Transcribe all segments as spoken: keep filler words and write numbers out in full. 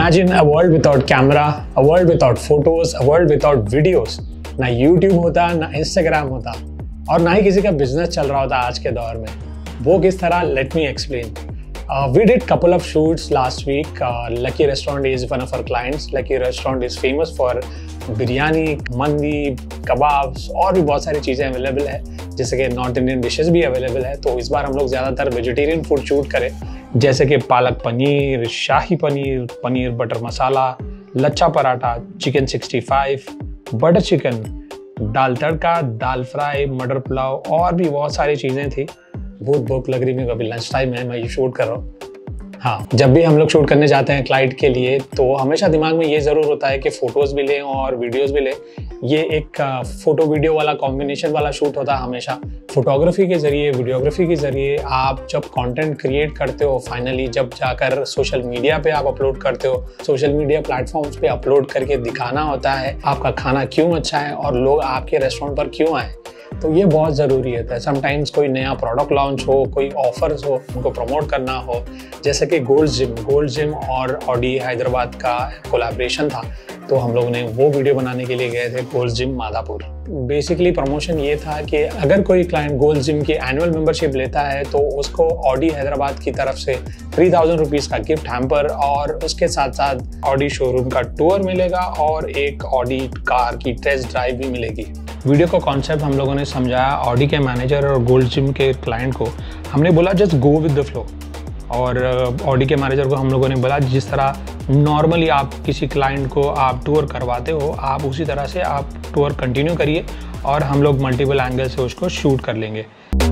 Imagine a world without camera, a world without photos, a world without videos. ना YouTube होता, ना Instagram होता और ना ही किसी का बिजनेस चल रहा होता आज के दौर में। वो किस तरह? Let me explain. Uh, we did couple of shoots last week. Uh, Lucky Restaurant is one of our clients. Lucky Restaurant is famous for biryani, मंदी, कबाब्स और भी बहुत सारी चीज़ें अवेलेबल है, जैसे कि नॉर्थ इंडियन डिशेस भी अवेलेबल है। तो इस बार हम लोग ज़्यादातर वेजिटेरियन फूड शूट करें, जैसे कि palak paneer, shahi paneer, paneer butter masala, lachha paratha, chicken sixty five, butter chicken, dal tadka, dal fry, matar pulao और भी बहुत सारी चीज़ें थी। बहुत भूख लग रही मेरे को, अभी लंच टाइम है, मैं ये शूट कर रहा हूँ। हाँ, जब भी हम लोग शूट करने जाते हैं क्लाइंट के लिए तो हमेशा दिमाग में ये ज़रूर होता है कि फ़ोटोज़ भी लें और वीडियोज़ भी लें। ये एक फ़ोटो वीडियो वाला कॉम्बिनेशन वाला शूट होता है हमेशा। फोटोग्राफी के ज़रिए, वीडियोग्राफी के ज़रिए आप जब कंटेंट क्रिएट करते हो, फाइनली जब जाकर सोशल मीडिया पे आप अपलोड करते हो, सोशल मीडिया प्लेटफॉर्म्स पे अपलोड करके दिखाना होता है आपका खाना क्यों अच्छा है और लोग आपके रेस्टोरेंट पर क्यों आए। तो ये बहुत ज़रूरी होता है। समटाइम्स कोई नया प्रोडक्ट लॉन्च हो, कोई ऑफर्स हो, उनको प्रमोट करना हो, जैसे कि गोल्ड जिम गोल्ड जिम और ऑडी हैदराबाद का कोलैबोरेशन था, तो हम लोग ने वो वीडियो बनाने के लिए गए थे gold gym Madhapur. Basically promotion ये था कि अगर कोई क्लाइंट गोल्ड जिम की एनुअल मेंबरशिप लेता है तो उसको ऑडी हैदराबाद की तरफ से थ्री थाउजेंड रुपीज़ का गिफ्ट हैम्पर और उसके साथ साथ ऑडी शोरूम का टूर मिलेगा और एक ऑडी कार की टेस्ट ड्राइव भी मिलेगी। वीडियो का कॉन्सेप्ट हम लोगों ने समझाया ऑडी के मैनेजर और गोल्ड जिम के क्लाइंट को। हमने बोला just go with the flow, और ऑडी के मैनेजर को हम लोगों ने बोला जिस तरह नॉर्मली आप किसी क्लाइंट को आप टूर करवाते हो, आप उसी तरह से आप टूर कंटिन्यू करिए और हम लोग मल्टीपल एंगल से उसको शूट कर लेंगे।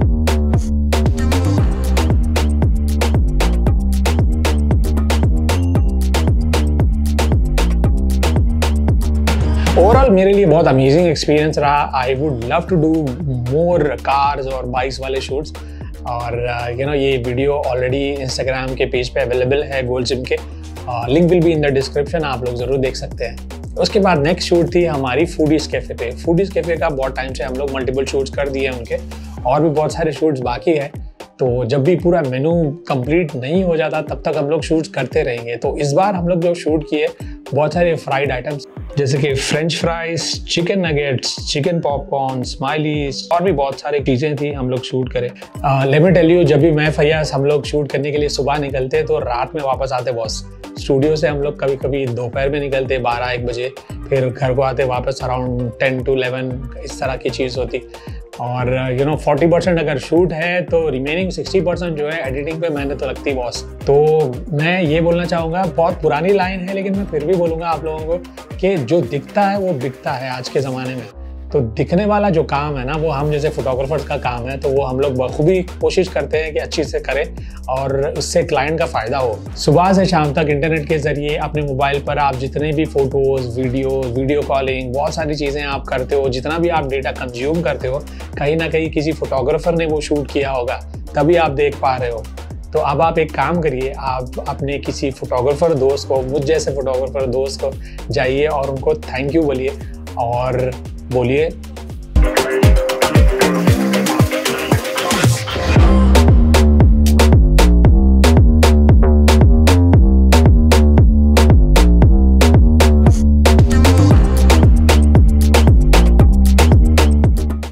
ओवरऑल मेरे लिए बहुत अमेजिंग एक्सपीरियंस रहा। I would love to do more cars और बाइक्स वाले शूट्स, और यू नो ये वीडियो ऑलरेडी इंस्टाग्राम के पेज पे अवेलेबल है गोल्ड जिम के, link will be in the description, आप लोग ज़रूर देख सकते हैं। उसके बाद नेक्स्ट शूट थी हमारी फूडीज़ कैफ़े पे। फूडीज़ कैफ़े का बहुत टाइम से हम लोग मल्टीपल शूट्स कर दिए उनके, और भी बहुत सारे शूट्स बाकी है। तो जब भी पूरा मेनू कंप्लीट नहीं हो जाता तब तक हम लोग शूट्स करते रहेंगे। तो इस बार हम लोग जो शूट किए बहुत सारे फ्राइड आइटम्स, जैसे कि French fries, chicken nuggets, chicken popcorn, smileys और भी बहुत सारी चीज़ें थी हम लोग शूट करें। लेट मी टेल यू, जब भी मैं फैयाज हम लोग शूट करने के लिए सुबह निकलते तो रात में वापस आते बॉस। स्टूडियो से हम लोग कभी कभी दोपहर में निकलते बारह एक बजे, फिर घर को आते वापस अराउंड टेन टू इलेवन, इस तरह की चीज़ होती। और यू नो फोर्टी परसेंट अगर शूट है तो रिमेनिंग सिक्सटी परसेंट जो है एडिटिंग पे मेहनत तो लगती बॉस। तो मैं ये बोलना चाहूँगा, बहुत पुरानी लाइन है लेकिन मैं फिर भी बोलूँगा आप लोगों को कि जो दिखता है वो बिकता है आज के ज़माने में। तो दिखने वाला जो काम है ना, वो हम जैसे फोटोग्राफर्स का काम है, तो वो हम लोग बखूबी कोशिश करते हैं कि अच्छी से करें और उससे क्लाइंट का फ़ायदा हो। सुबह से शाम तक इंटरनेट के ज़रिए अपने मोबाइल पर आप जितने भी फ़ोटोज़, वीडियो वीडियो कॉलिंग, बहुत सारी चीज़ें आप करते हो, जितना भी आप डेटा कंज्यूम करते हो, कहीं ना कहीं किसी फोटोग्राफर ने वो शूट किया होगा, तभी आप देख पा रहे हो। तो अब आप एक काम करिए, आप अपने किसी फोटोग्राफर दोस्त को, मुझ जैसे फोटोग्राफर दोस्त को जाइए और उनको थैंक यू बोलिए और बोलिए